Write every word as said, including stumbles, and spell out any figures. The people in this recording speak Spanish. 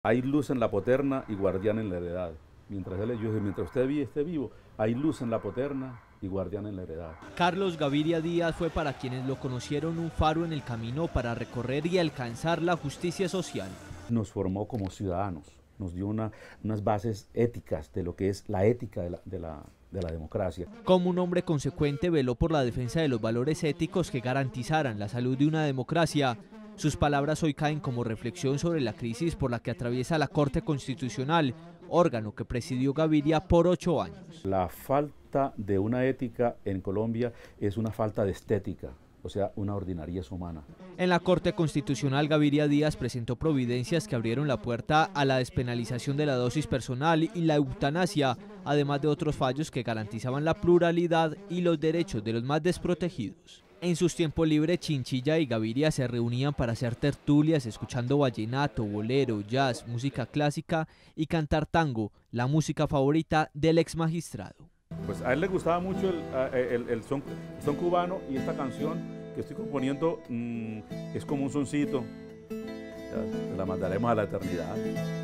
Hay luz en la poterna y guardián en la heredad. Mientras él, yo dije, mientras usted vive, esté vivo, hay luz en la poterna y guardián en la heredad. Carlos Gaviria Díaz fue para quienes lo conocieron un faro en el camino para recorrer y alcanzar la justicia social. Nos formó como ciudadanos, nos dio una, unas bases éticas de lo que es la ética de la, de la, de la democracia. Como un hombre consecuente veló por la defensa de los valores éticos que garantizaran la salud de una democracia. Sus palabras hoy caen como reflexión sobre la crisis por la que atraviesa la Corte Constitucional, órgano que presidió Gaviria por ocho años. La falta de una ética en Colombia es una falta de estética, o sea, una ordinariez humana. En la Corte Constitucional, Gaviria Díaz presentó providencias que abrieron la puerta a la despenalización de la dosis personal y la eutanasia, además de otros fallos que garantizaban la pluralidad y los derechos de los más desprotegidos. En sus tiempos libres, Chinchilla y Gaviria se reunían para hacer tertulias, escuchando vallenato, bolero, jazz, música clásica y cantar tango, la música favorita del ex magistrado. Pues a él le gustaba mucho el, el, el, son, el son cubano, y esta canción que estoy componiendo mmm, es como un soncito. Ya, te la mandaremos a la eternidad.